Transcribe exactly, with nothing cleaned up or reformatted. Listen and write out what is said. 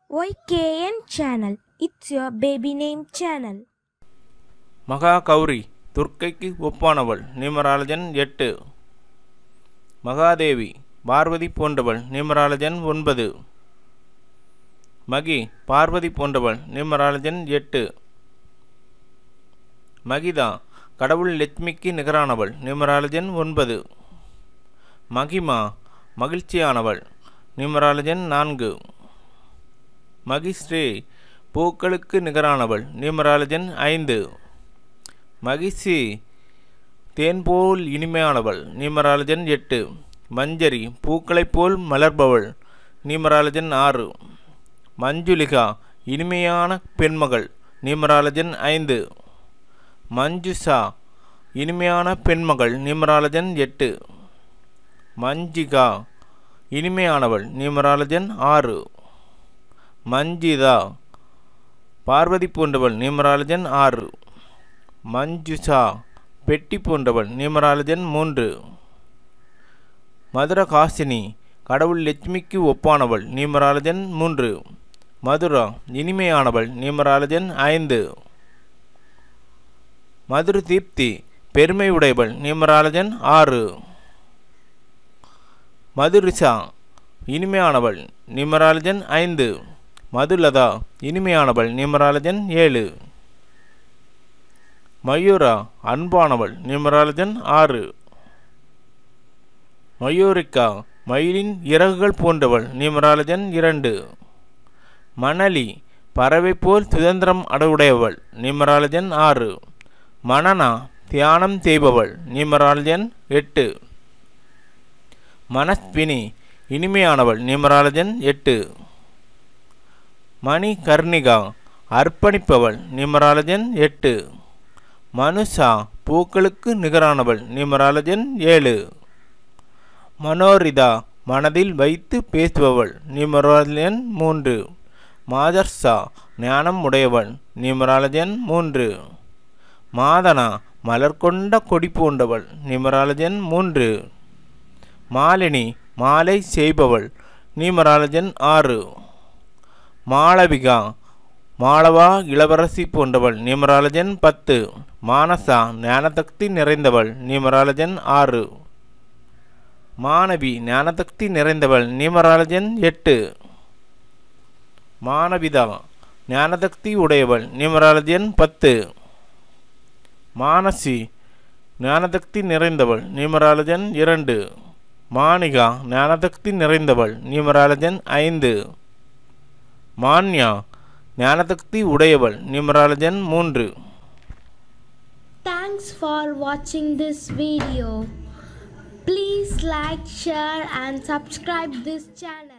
Y K N channel. It's your baby name channel. மகா கௌரி துர்க்கைக்கு ஒப்பானவள் நியூமராலஜன் எட்டு. மகாதேவி பார்வதி போன்றவள் நியூமராலஜன் ஒன்பது. மகி பார்வதி போன்றவள் நியூமராலஜன் எட்டு. மகிதா கடவுள் லட்சுமிக்கு நிகரானவள் நியூமராலஜன் ஒன்பது. மகிமா மகிழ்ச்சியானவள் நியூமராலஜன் நான்கு. மகிஸ்ரீ பூக்களுக்கு நிகரானவள் நியூமராலஜன் ஐந்து. மகிஷி தேன்போல் இனிமையானவள் நியூமராலஜன் எட்டு. மஞ்சரி பூக்களைப் போல் மலர்பவள் நியூமராலஜன் ஆறு. மஞ்சுளிகா இனிமையான பெண்மகள் நியூமராலஜன் ஐந்து. மஞ்சுஷா இனிமையான பெண்மகள் நியூமராலஜன் எட்டு. மஞ்சிகா இனிமையானவள் நியூமராலஜன் ஆறு. மஞ்சிதா பார்வதி போன்றவள் நியூமராலஜன் ஆறு. மஞ்சுஷா பெட்டி போன்றவள் நியூமராலஜன் மூன்று. மதுரகாசினி கடவுள் லட்சுமிக்கு ஒப்பானவள் நியூமராலஜன் மூன்று. மதுரா இனிமையானவள் நியூமராலஜன் ஐந்து. மதுர தீப்தி பெருமை உடையவள் நியூமராலஜன் ஆறு. மதுரிஷா இனிமையானவள் நியூமராலஜன் ஐந்து. மதுலதா இனிமையானவள் நியூமராலஜன் ஏழு. மயூரா அன்பானவள் நியூமராலஜன் ஆறு. மயூரிகா மயிலின் இறகுகள் போன்றவள் நியூமராலஜன் இரண்டு. மணலி பறவை போல் சுதந்திரம் அடைவுடையவள் நியூமராலஜன் ஆறு. மனனா தியானம் செய்பவள் நியூமராலஜன் எட்டு. மனஸ்வினி இனிமையானவள் நியூமராலஜன் எட்டு. மணி கர்ணிகா அர்ப்பணிப்பவள் நியூமராலஜன் எட்டு. மனுஷா பூக்களுக்கு நிகரானவள் நியூமராலஜன் ஏழு. மனோரிதா மனதில் வைத்து பேசுபவள் நியூமராலஜன் மூன்று. மாதர்ஷா ஞானம் உடையவள் நியூமராலஜன் மூன்று. மாதனா மலர் கொண்ட கொடி போன்றவள் நியூமராலஜன் மூன்று. மாலினி மாலை செய்பவள் நியூமராலஜன் ஆறு. மாளவிகா மாளவா இளவரசி போன்றவள் நியூமராலஜன் பத்து. மானசா ஞானசக்தி நிறைந்தவள் நியூமராலஜன் ஆறு. மாணவி ஞானசக்தி நிறைந்தவள் நியூமராலஜன் எட்டு. மாணவிதா ஞானசக்தி உடையவள் நியூமராலஜன் பத்து. மானசி ஞானசக்தி நிறைந்தவள் நியூமராலஜன் இரண்டு. மானிகா ஞானசக்தி நிறைந்தவள் நியூமராலஜன் ஐந்து. மான்யா ஞானசக்தி உடையவள் நியூமராலஜன் மூன்று. Thanks for watching this video. Please like, share and subscribe this channel.